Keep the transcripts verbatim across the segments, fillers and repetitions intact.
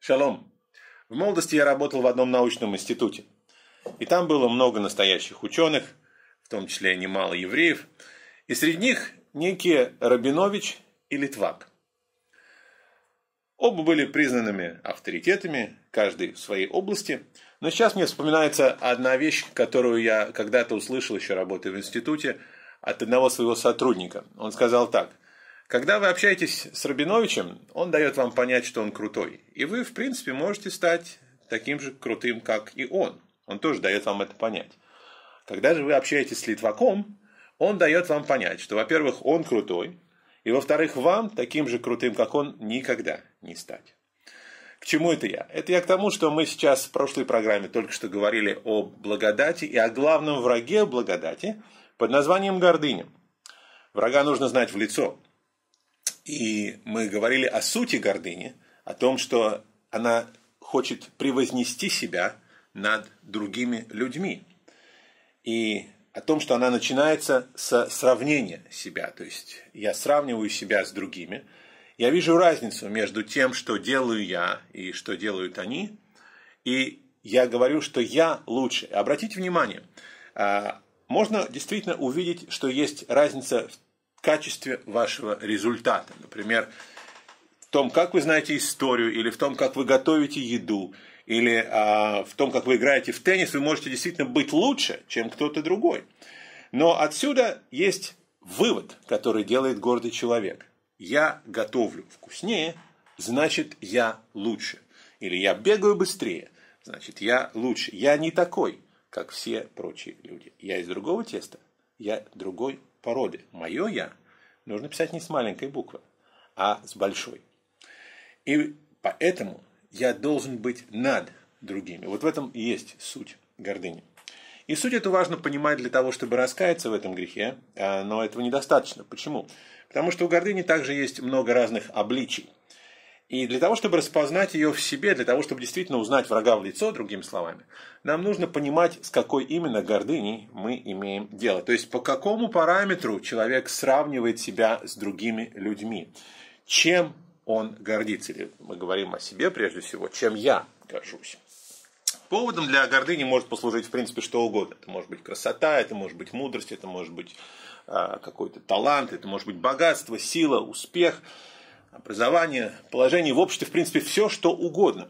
Шалом. В молодости я работал в одном научном институте. И там было много настоящих ученых, в том числе немало евреев. И среди них некие Рабинович и Литвак. Оба были признанными авторитетами, каждый в своей области. Но сейчас мне вспоминается одна вещь, которую я когда-то услышал, еще работая в институте, от одного своего сотрудника. Он сказал так: когда вы общаетесь с Рабиновичем, он дает вам понять, что он крутой. И вы, в принципе, можете стать таким же крутым, как и он. Он тоже дает вам это понять. Когда же вы общаетесь с Литваком, он дает вам понять, что, во-первых, он крутой, и, во-вторых, вам таким же крутым, как он, никогда не стать. К чему это я? Это я к тому, что мы сейчас в прошлой программе только что говорили о благодати и о главном враге благодати под названием гордыня. Врага нужно знать в лицо. И мы говорили о сути гордыни, о том, что она хочет превознести себя над другими людьми. И о том, что она начинается со сравнения себя. То есть я сравниваю себя с другими. Я вижу разницу между тем, что делаю я и что делают они. И я говорю, что я лучше. Обратите внимание, можно действительно увидеть, что есть разница в качестве вашего результата. Например, в том, как вы знаете историю, или в том, как вы готовите еду, или а, в том, как вы играете в теннис, вы можете действительно быть лучше, чем кто-то другой. Но отсюда есть вывод, который делает гордый человек. Я готовлю вкуснее, значит, я лучше. Или я бегаю быстрее, значит, я лучше. Я не такой, как все прочие люди. Я из другого теста, я другой породы. Мое «я» нужно писать не с маленькой буквы, а с большой. И поэтому я должен быть над другими. Вот в этом и есть суть гордыни. И суть эту важно понимать для того, чтобы раскаяться в этом грехе, но этого недостаточно. Почему? Потому что у гордыни также есть много разных обличий. И для того, чтобы распознать ее в себе, для того, чтобы действительно узнать врага в лицо, другими словами, нам нужно понимать, с какой именно гордыней мы имеем дело. То есть, по какому параметру человек сравнивает себя с другими людьми. Чем он гордится. Или мы говорим о себе прежде всего, чем я горжусь. Поводом для гордыни может послужить, в принципе, что угодно. Это может быть красота, это может быть мудрость, это может быть э, какой-то талант, это может быть богатство, сила, успех, образование, положение в обществе, в принципе, все, что угодно.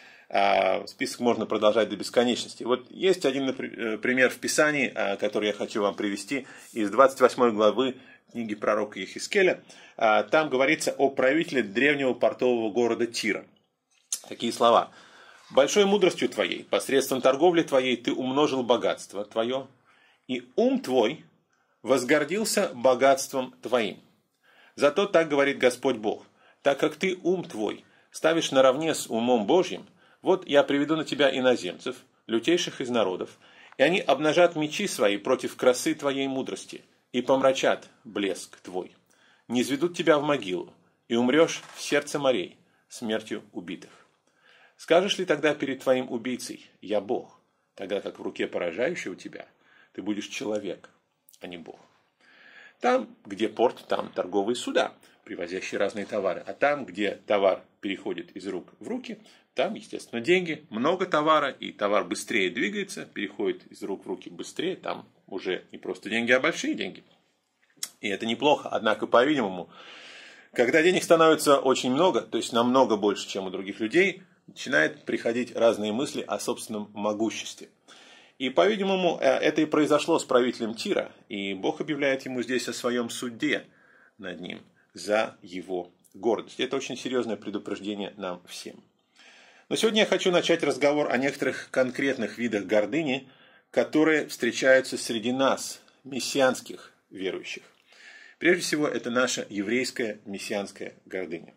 А список можно продолжать до бесконечности. Вот есть один пример в Писании, который я хочу вам привести, из двадцать восьмой главы книги пророка Йехескеля. Там говорится о правителе древнего портового города Тира. Такие слова. «Большой мудростью твоей, посредством торговли твоей ты умножил богатство твое, и ум твой возгордился богатством твоим. Зато так говорит Господь Бог, так как ты ум твой ставишь наравне с умом Божьим, вот я приведу на тебя иноземцев, лютейших из народов, и они обнажат мечи свои против красы твоей мудрости, и помрачат блеск твой. Не изведут тебя в могилу, и умрешь в сердце морей, смертью убитых. Скажешь ли тогда перед твоим убийцей, я Бог, тогда как в руке поражающего тебя ты будешь человек, а не Бог? Там, где порт, там торговые суда, привозящие разные товары. А там, где товар переходит из рук в руки, там, естественно, деньги. Много товара, и товар быстрее двигается, переходит из рук в руки быстрее. Там уже не просто деньги, а большие деньги. И это неплохо. Однако, по-видимому, когда денег становится очень много, то есть намного больше, чем у других людей, начинают приходить разные мысли о собственном могуществе. И, по-видимому, это и произошло с правителем Тира. И Бог объявляет ему здесь о своем суде над ним за его гордость. Это очень серьезное предупреждение нам всем. Но сегодня я хочу начать разговор о некоторых конкретных видах гордыни, которые встречаются среди нас, мессианских верующих. Прежде всего, это наша еврейская мессианская гордыня.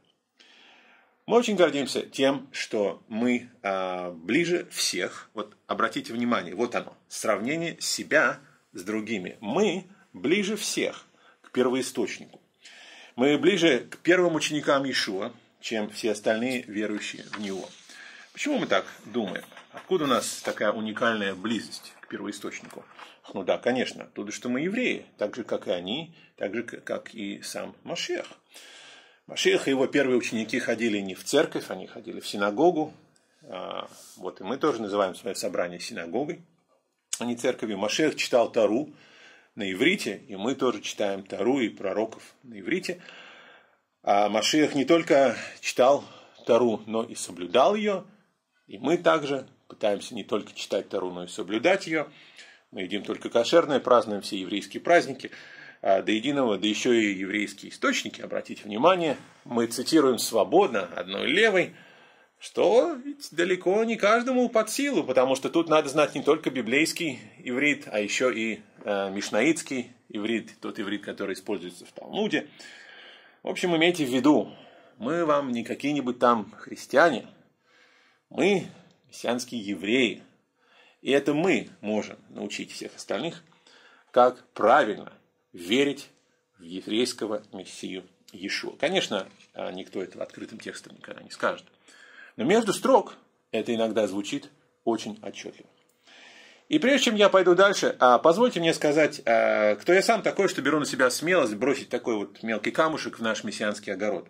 Мы очень гордимся тем, что мы а, ближе всех. Вот обратите внимание, вот оно, сравнение себя с другими. Мы ближе всех к первоисточнику. Мы ближе к первым ученикам Иешуа, чем все остальные верующие в Него. Почему мы так думаем? Откуда у нас такая уникальная близость к первоисточнику? Ну да, конечно, оттуда, что мы евреи, так же, как и они, так же, как и сам Машиах. Машиах и его первые ученики ходили не в церковь, они ходили в синагогу. Вот и мы тоже называем свое собрание синагогой, а не церковью. Машиах читал Тору на иврите, и мы тоже читаем Тору и пророков на иврите. А Машиах не только читал Тору, но и соблюдал ее. И мы также пытаемся не только читать Тору, но и соблюдать ее. Мы едим только кошерное, празднуем все еврейские праздники до единого, да еще и еврейские источники. Обратите внимание, мы цитируем свободно одной левой, что ведь далеко не каждому под силу, потому что тут надо знать не только библейский иврит, а еще и э, мишнаитский иврит, тот иврит, который используется в Талмуде. В общем, имейте в виду, мы вам не какие-нибудь там христиане, мы мессианские евреи. И это мы можем научить всех остальных, как правильно верить в еврейского мессию Иешуа. Конечно, никто этого открытым текстом никогда не скажет. Но между строк это иногда звучит очень отчетливо. И прежде чем я пойду дальше, позвольте мне сказать, кто я сам такой, что беру на себя смелость бросить такой вот мелкий камушек в наш мессианский огород.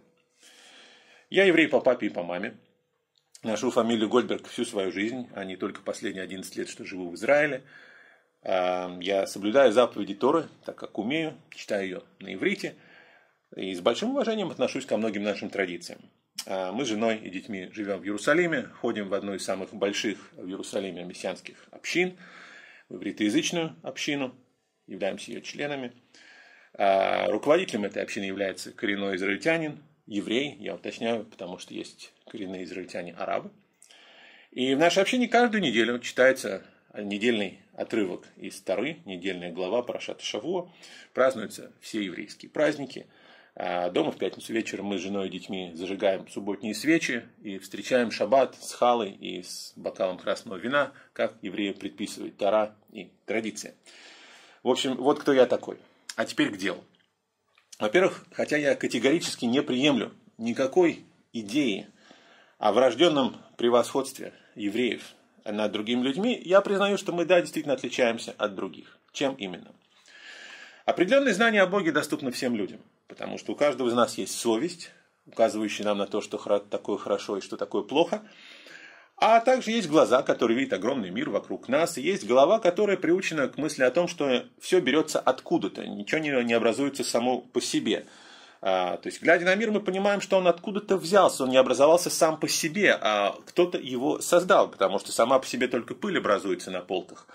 Я еврей по папе и по маме. Ношу фамилию Гольдберг всю свою жизнь, а не только последние одиннадцать лет, что живу в Израиле. Я соблюдаю заповеди Торы, так как умею, читаю ее на иврите. И с большим уважением отношусь ко многим нашим традициям. Мы с женой и детьми живем в Иерусалиме, ходим в одну из самых больших в Иерусалиме мессианских общин, в ивритоязычную общину, являемся ее членами. Руководителем этой общины является коренной израильтянин, еврей, я уточняю, потому что есть коренные израильтяне арабы. И в нашей общине каждую неделю читается недельный отрывок из Торы, недельная глава Парашат Шавуа, празднуются все еврейские праздники. Дома в пятницу вечером мы с женой и детьми зажигаем субботние свечи и встречаем шаббат с халой и с бокалом красного вина, как евреи предписывает Тора и традиция. В общем, вот кто я такой. А теперь к делу. Во-первых, хотя я категорически не приемлю никакой идеи о врожденном превосходстве евреев над другими людьми, я признаю, что мы, да, действительно отличаемся от других. Чем именно? Определенные знания о Боге доступны всем людям, потому что у каждого из нас есть совесть, указывающая нам на то, что такое хорошо и что такое плохо, а также есть глаза, которые видят огромный мир вокруг нас, и есть голова, которая приучена к мысли о том, что все берется откуда-то, ничего не образуется само по себе. То есть, глядя на мир, мы понимаем, что он откуда-то взялся, он не образовался сам по себе, а кто-то его создал, потому что сама по себе только пыль образуется на полках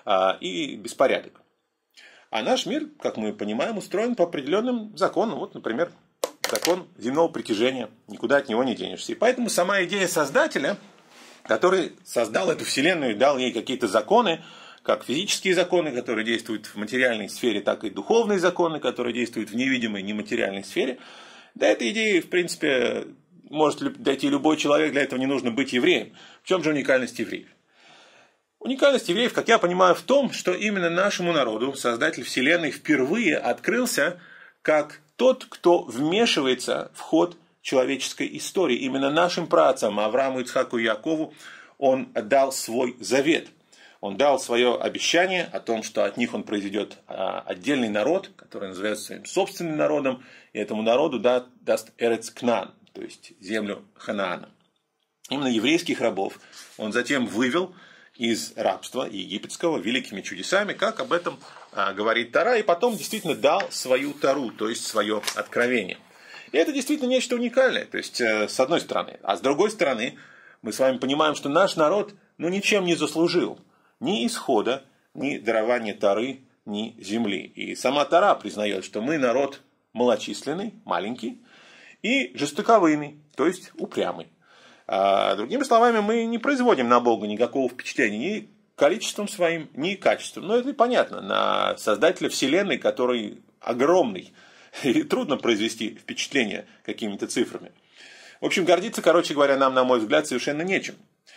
и беспорядок. А наш мир, как мы понимаем, устроен по определенным законам. Вот, например, закон земного притяжения, никуда от него не денешься. И поэтому сама идея создателя, который создал эту вселенную и дал ей какие-то законы, как физические законы, которые действуют в материальной сфере, так и духовные законы, которые действуют в невидимой, нематериальной сфере. До этой идеи, в принципе, может дойти любой человек, для этого не нужно быть евреем. В чем же уникальность евреев? Уникальность евреев, как я понимаю, в том, что именно нашему народу Создатель Вселенной впервые открылся как тот, кто вмешивается в ход человеческой истории. Именно нашим праотцам Аврааму, Ицхаку и Якову он дал свой завет. Он дал свое обещание о том, что от них он произведет отдельный народ, который называется своим собственным народом, и этому народу даст Эрец Кнаан, то есть землю Ханаана. Именно еврейских рабов он затем вывел из рабства египетского великими чудесами, как об этом а, говорит Тора, и потом действительно дал свою Тору, то есть свое откровение. И это действительно нечто уникальное, то есть э, с одной стороны. А с другой стороны, мы с вами понимаем, что наш народ ну, ничем не заслужил ни исхода, ни дарования Торы, ни земли. И сама Тора признает, что мы народ малочисленный, маленький и жестоковыйный, то есть упрямый. А, другими словами, мы не производим на Бога никакого впечатления ни количеством своим, ни качеством. Но это и понятно. На Создателя Вселенной, который огромный, и трудно произвести впечатление какими-то цифрами. В общем, гордиться, короче говоря, нам, на мой взгляд, совершенно нечем.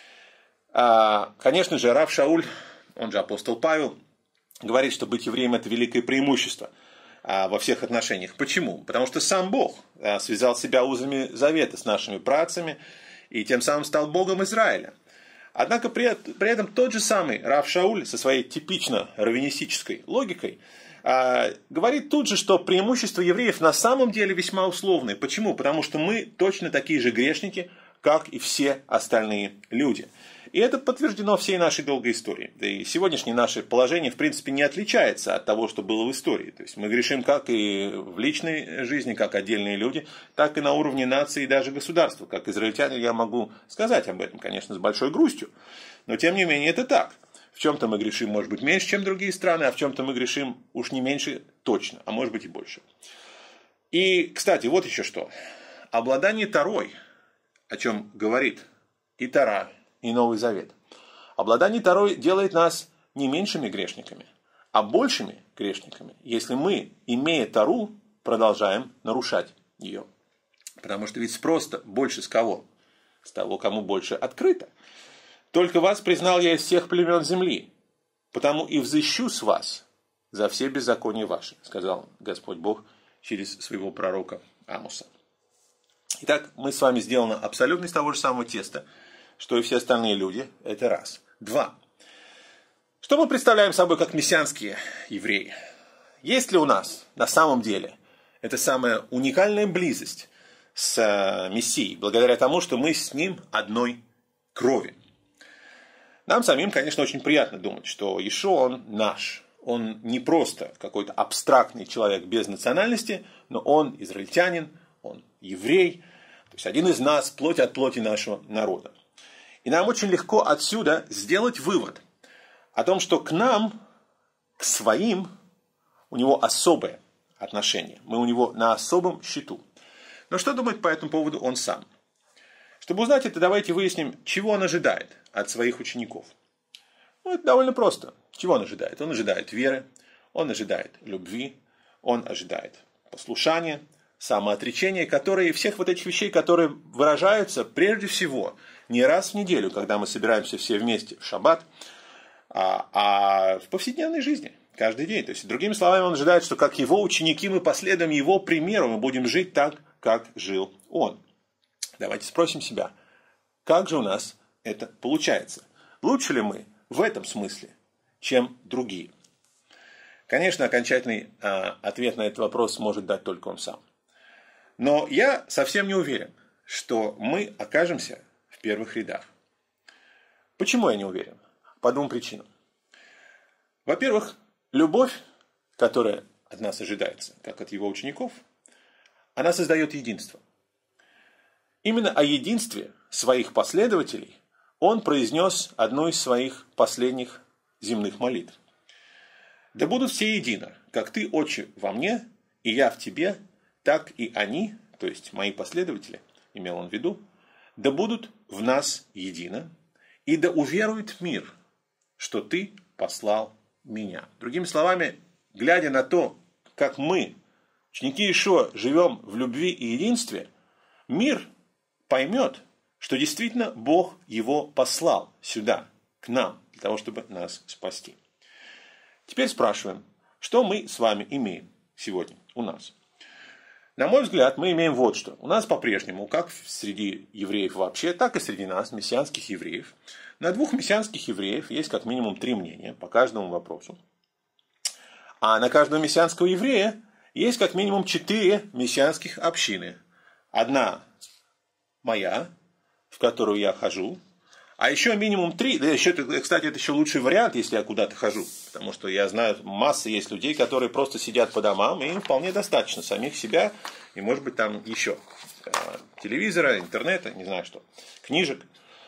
А, конечно же, Рав Шауль, он же апостол Павел, говорит, что быть евреем – это великое преимущество во всех отношениях. Почему? Потому что сам Бог связал себя узами завета с нашими праотцами, и тем самым стал Богом Израиля. Однако при, при этом тот же самый Рав Шауль со своей типично раввинистической логикой а, говорит тут же, что преимущества евреев на самом деле весьма условные. Почему? Потому что мы точно такие же грешники, как и все остальные люди. И это подтверждено всей нашей долгой историей. Да и сегодняшнее наше положение, в принципе, не отличается от того, что было в истории. То есть мы грешим как и в личной жизни, как отдельные люди, так и на уровне нации и даже государства. Как израильтянин я могу сказать об этом, конечно, с большой грустью. Но тем не менее это так. В чем-то мы грешим, может быть, меньше, чем другие страны, а в чем-то мы грешим уж не меньше точно, а может быть и больше. И, кстати, вот еще что. Обладание Торой, о чем говорит и Тора, и Новый Завет. Обладание Торой делает нас не меньшими грешниками, а большими грешниками, если мы, имея Тору, продолжаем нарушать ее. Потому что ведь спрос-то больше с кого? С того, кому больше открыто. Только вас признал я из всех племен земли, потому и взыщу с вас за все беззакония ваши, сказал Господь Бог через своего пророка Амоса. Итак, мы с вами сделаны абсолютно из того же самого теста, что и все остальные люди. Это раз. Два. Что мы представляем собой как мессианские евреи? Есть ли у нас на самом деле эта самая уникальная близость с Мессией, благодаря тому, что мы с ним одной крови? Нам самим, конечно, очень приятно думать, что Иешуа, он наш. Он не просто какой-то абстрактный человек без национальности, но он израильтянин, он еврей, то есть один из нас, плоть от плоти нашего народа. И нам очень легко отсюда сделать вывод о том, что к нам, к своим, у него особое отношение. Мы у него на особом счету. Но что думает по этому поводу он сам? Чтобы узнать это, давайте выясним, чего он ожидает от своих учеников. Ну, это довольно просто. Чего он ожидает? Он ожидает веры, он ожидает любви, он ожидает послушания, самоотречения, которые, всех вот этих вещей, которые выражаются прежде всего не раз в неделю, когда мы собираемся все вместе в шаббат, а, а в повседневной жизни, каждый день. То есть, другими словами, он ожидает, что как его ученики мы последуем его примеру, мы будем жить так, как жил он. Давайте спросим себя, как же у нас это получается? Лучше ли мы в этом смысле, чем другие? Конечно, окончательный а, ответ на этот вопрос может дать только он сам. Но я совсем не уверен, что мы окажемся в первых рядах. Почему я не уверен? По двум причинам. Во-первых, любовь, которая от нас ожидается, как от его учеников, она создает единство. Именно о единстве своих последователей он произнес одну из своих последних земных молитв. «Да будут все едино, как ты, Отче, во мне, и я в тебе, так и они», то есть мои последователи, имел он в виду, «да будут в нас едино, и да уверует мир, что ты послал меня». Другими словами, глядя на то, как мы, ученики Иешуа, живем в любви и единстве, мир поймет, что действительно Бог его послал сюда, к нам, для того, чтобы нас спасти. Теперь спрашиваем, что мы с вами имеем сегодня у нас? На мой взгляд, мы имеем вот что. У нас по-прежнему, как среди евреев вообще, так и среди нас, мессианских евреев, на двух мессианских евреев есть как минимум три мнения по каждому вопросу. А на каждого мессианского еврея есть как минимум четыре мессианских общины. Одна моя, в которую я хожу, а еще минимум три, да еще, кстати, это еще лучший вариант, если я куда-то хожу, потому что я знаю, масса есть людей, которые просто сидят по домам, и им вполне достаточно самих себя, и может быть там еще телевизора, интернета, не знаю что, книжек.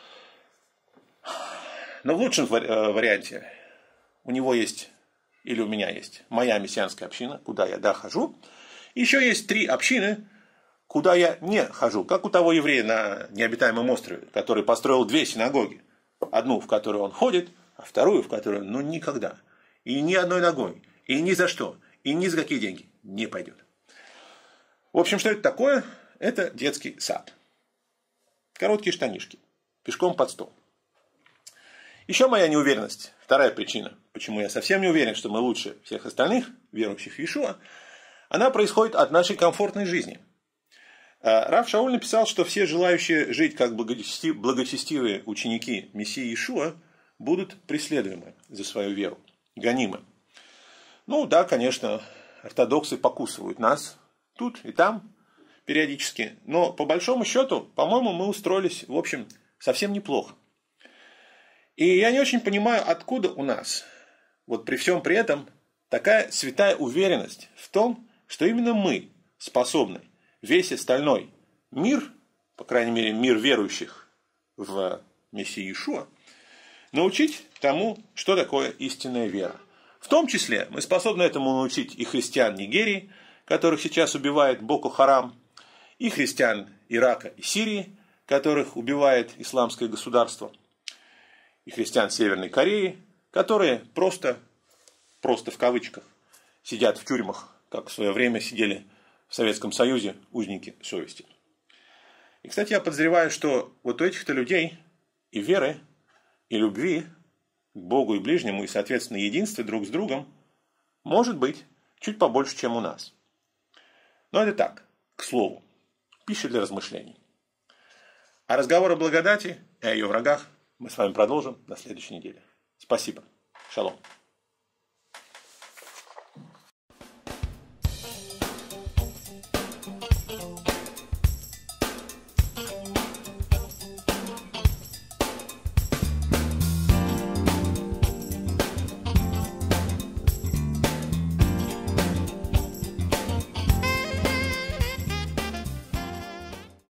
Но в лучшем варианте у него есть, или у меня есть, моя мессианская община, куда я да хожу, еще есть три общины, куда я не хожу, как у того еврея на необитаемом острове, который построил две синагоги. Одну, в которую он ходит, а вторую, в которую, ну, никогда. И ни одной ногой, и ни за что, и ни за какие деньги не пойдет. В общем, что это такое? Это детский сад. Короткие штанишки, пешком под стол. Еще моя неуверенность, вторая причина, почему я совсем не уверен, что мы лучше всех остальных, верующих в Иешуа, она происходит от нашей комфортной жизни. Рав Шауль написал, что все желающие жить как благочестивые ученики Мессии Иешуа будут преследуемы за свою веру, гонимы. Ну да, конечно, ортодоксы покусывают нас тут и там периодически, но по большому счету, по-моему, мы устроились, в общем, совсем неплохо. И я не очень понимаю, откуда у нас, вот при всем при этом, такая святая уверенность в том, что именно мы способны весь остальной мир, по крайней мере, мир верующих в Мессию Иешуа, научить тому, что такое истинная вера. В том числе мы способны этому научить и христиан Нигерии, которых сейчас убивает Боко Харам, и христиан Ирака и Сирии, которых убивает исламское государство, и христиан Северной Кореи, которые просто, просто в кавычках, сидят в тюрьмах, как в свое время сидели в Советском Союзе узники совести. И, кстати, я подозреваю, что вот у этих-то людей и веры, и любви к Богу и ближнему, и, соответственно, единства друг с другом, может быть чуть побольше, чем у нас. Но это так, к слову, пища для размышлений. А разговор о благодати и о ее врагах мы с вами продолжим на следующей неделе. Спасибо. Шалом.